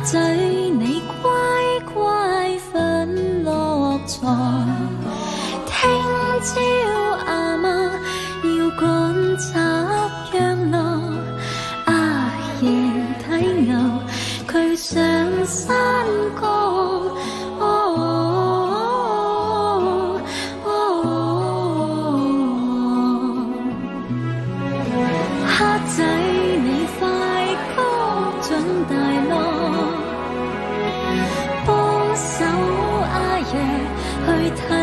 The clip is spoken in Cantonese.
仔你乖乖瞓落床，聽朝阿媽要趕雜羊落，阿爺睇牛佢上山崗。黑仔你快高長大咯，幫手阿爺去睇